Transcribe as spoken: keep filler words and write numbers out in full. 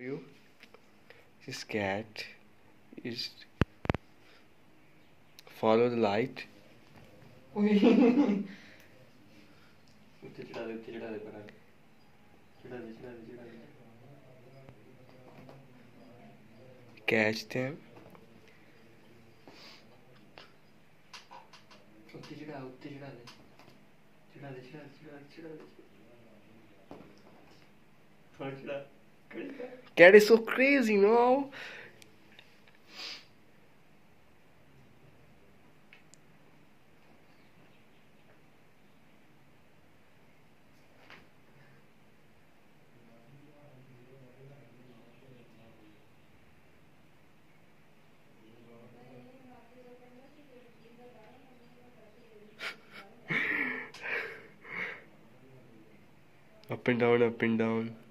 You, this cat is follow the light. Catch them. Cat is so crazy, no? Up and down, up and down.